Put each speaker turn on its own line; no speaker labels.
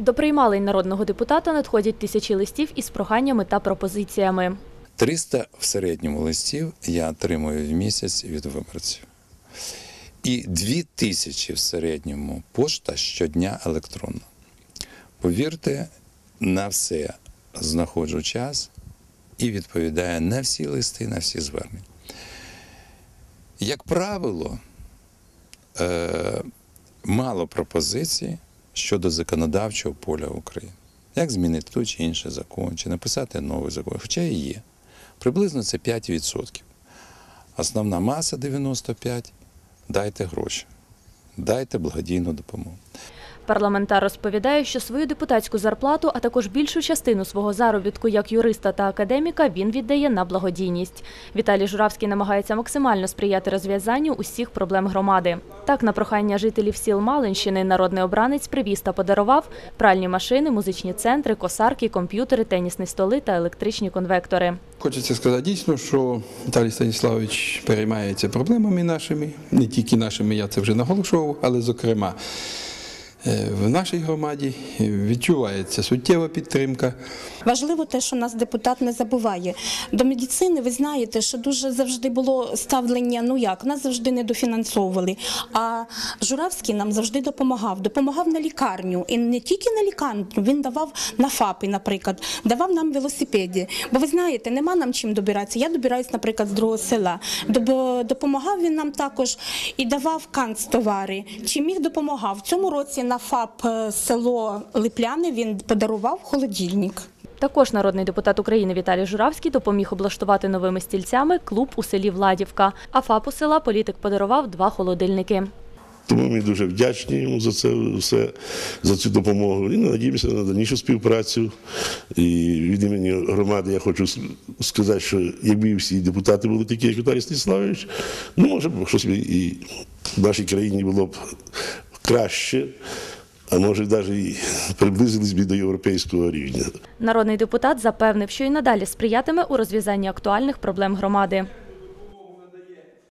До приймалень народного депутата надходять тисячі листів із проханнями та пропозиціями.
300 в середньому листів я отримую в місяць від виборців. І 2000 в середньому пошта щодня електронна. Повірте, на все знаходжу час і відповідаю на всі листи, на всі звернення. Як правило, мало пропозицій щодо законодавчого поля України. Як змінити той чи інший закон, чи написати новий закон, хоча і є. Приблизно це 5%. Основна маса 95%. Дайте гроші, дайте благодійну допомогу.
Парламентар розповідає, що свою депутатську зарплату, а також більшу частину свого заробітку як юриста та академіка він віддає на благодійність. Віталій Журавський намагається максимально сприяти розв'язанню усіх проблем громади. Так, на прохання жителів сіл Малинщини народний обранець привіз та подарував пральні машини, музичні центри, косарки, комп'ютери, тенісні столи та електричні конвектори.
Хочеться сказати дійсно, що Віталій Станіславович переймається проблемами нашими, не тільки нашими, я це вже наголошував, але зокрема в нашій громаді відчувається суттєва підтримка.
Важливо те, що нас депутат не забуває. До медицини, ви знаєте, що дуже завжди було ставлення, нас завжди недофінансовували. А Журавський нам завжди допомагав на лікарню. І не тільки на лікарню, він давав на ФАПи, наприклад, давав нам велосипеди. Бо ви знаєте, нема нам чим добиратися. Я добираюсь, наприклад, з другого села. Допомагав він нам також і давав канцтовари. Чим міг допомагав. В цьому році на ФАП село Липляни він подарував холодильник.
Також народний депутат України Віталій Журавський допоміг облаштувати новими стільцями клуб у селі Владівка. А ФАПу села політик подарував 2 холодильники.
Тому ми дуже вдячні йому за це все, за цю допомогу. І надіємося на дальнішу співпрацю. І від імені громади я хочу сказати, що якби всі депутати були такі, як Віталій Станіславович, може б щось і в нашій країні було б краще, а може навіть і приблизились б до європейського рівня.
Народний депутат запевнив, що і надалі сприятиме у розв'язанні актуальних проблем громади.